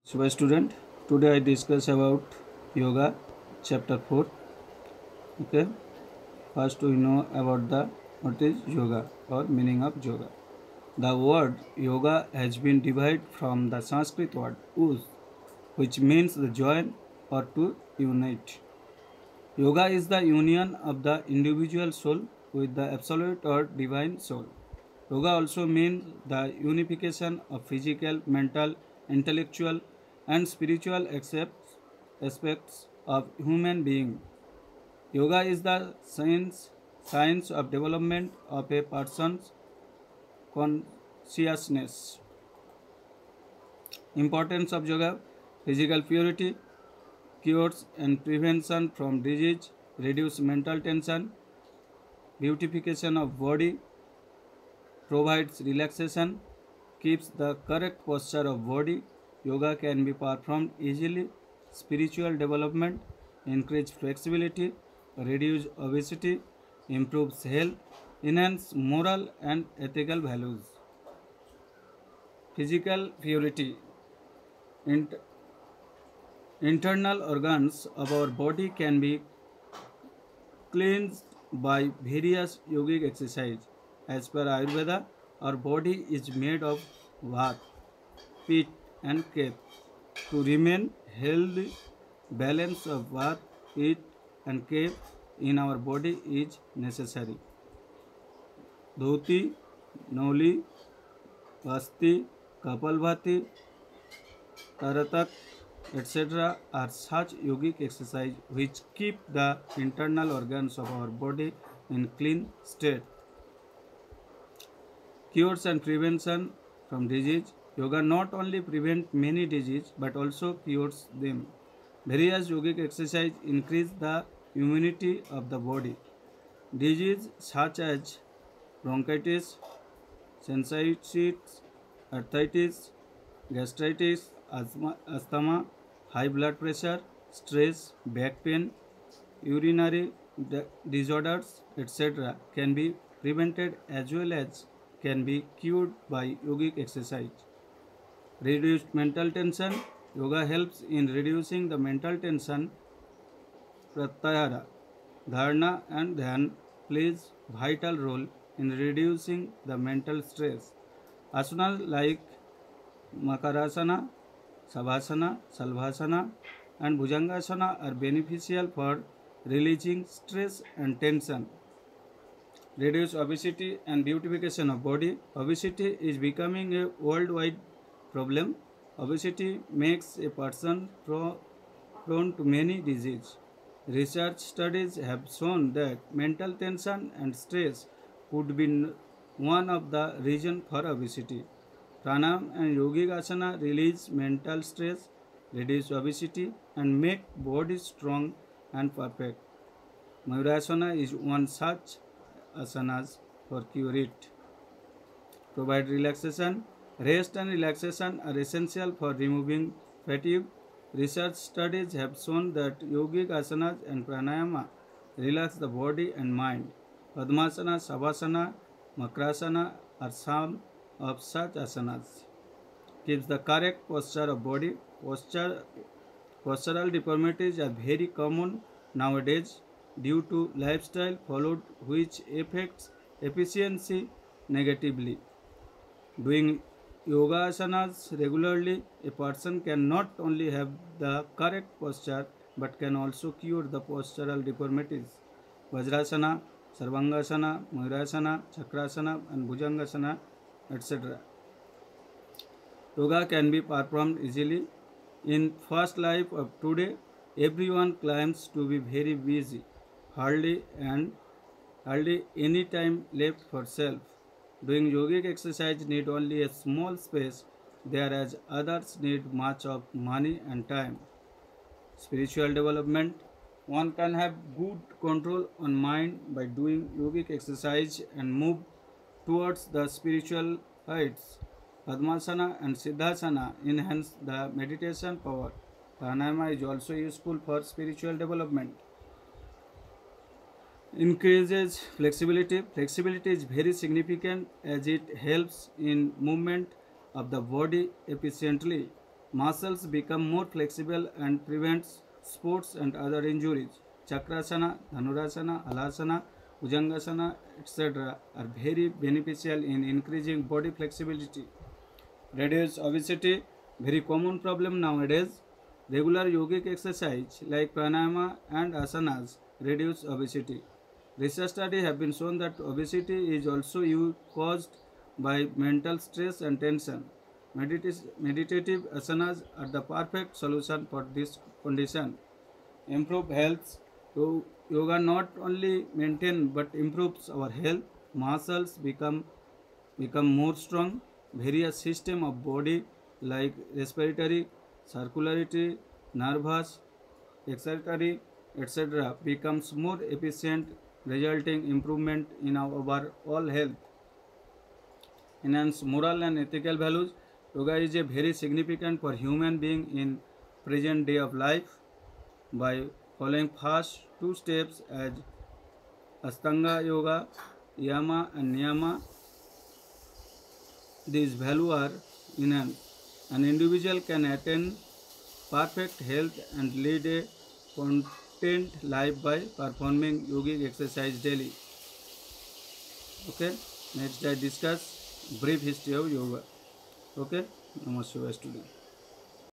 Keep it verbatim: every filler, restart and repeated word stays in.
So, student, today I discuss about yoga, chapter four. Okay, first we know about the what is yoga or meaning of yoga. The word yoga has been derived from the Sanskrit word us, which means the join or to unite. Yoga is the union of the individual soul with the absolute or divine soul. Yoga also means the unification of physical, mental, intellectual, and spiritual aspects aspects of human being. Yoga is the science science of development of a person's consciousness. Importance of yoga: physical purity, cures and prevention from disease, reduce mental tension, beautification of body, provides relaxation, keeps the correct posture of body. Yoga can be performed easily. Spiritual development, increase flexibility, reduce obesity, improves health, enhance moral and ethical values. Physical purity. Int- internal organs of our body can be cleansed by various yogic exercise. As per Ayurveda, our body is made of vata, pitta, and kapha. To remain healthy, balance of vata, pitta, and kapha in our body is necessary. Dhoti, Noli, Vasti, Kapalbhati, Taratak, et cetera are such yogic exercise which keep the internal organs of our body in clean state. Cures and prevention from disease. Yoga not only prevent many diseases but also cures them. Various yogic exercise increase the immunity of the body. Diseases such as bronchitis, sinusitis, arthritis, gastritis, asthma, asthma, high blood pressure, stress, back pain, urinary disorders, et cetera can be prevented as well as can be cured by yogic exercise. Reduced mental tension. Yoga helps in reducing the mental tension. Pratyahara, dharana and dhyan plays vital role in reducing the mental stress. Asanas like Makarasana, Savasana, Salvasana, and Bhujangasana are beneficial for releasing stress and tension. Reduce obesity and beautification of body. Obesity is becoming a worldwide problem. Obesity makes a person pro- prone to many diseases. Research studies have shown that mental tension and stress could be one of the reasons for obesity. Pranayam and yogic asana release mental stress, reduce obesity, and make body strong and perfect. Mayurasana is one such asanas for cure it. Provide relaxation. Rest and relaxation are essential for removing fatigue. Research studies have shown that yogic asanas and pranayama relax the body and mind. Padmasana, Savasana, Makrasana are some of such asanas. Keeps the correct posture of body. Posture, postural deformities are very common nowadays due to lifestyle followed which affects efficiency negatively. Doing yoga asanas regularly, a person can not only have the correct posture but can also cure the postural deformities. Vajrasana, Sarvangasana, Mayurasana, Chakrasana, and Bhujangasana, et cetera. Yoga can be performed easily. In fast life of today, everyone claims to be very busy, hardly and hardly any time left for self. Doing yogic exercise need only a small space, whereas others need much of money and time. Spiritual development. One can have good control on mind by doing yogic exercise and move towards the spiritual heights. Padmasana and Siddhasana enhance the meditation power. Pranayama is also useful for spiritual development. Increases flexibility. Flexibility is very significant as it helps in movement of the body efficiently. muscles become more flexible and prevents sports and other injuries. Chakrasana, Dhanurasana, Halasana, Bhujangasana, et cetera are very beneficial in increasing body flexibility. Reduce obesity, very common problem nowadays. Regular yogic exercise like pranayama and asanas reduce obesity. Research studies have been shown that obesity is also caused by mental stress and tension. Medita- meditative asanas are the perfect solution for this condition. Improve health. So yoga not only maintain but improves our health. Muscles become become more strong. Various system of body like respiratory, circulatory, nervous, excretory, et cetera becomes more efficient, resulting improvement in our overall health. Enhance moral and ethical values. Yoga is a very significant for human being in present day of life. By following first two steps as Astanga Yoga, Yama and Niyama, these values are enhanced. An individual can attain perfect health and lead a content life by performing yogic exercise daily. Okay, next I discuss brief history of yoga. Okay, namaste student.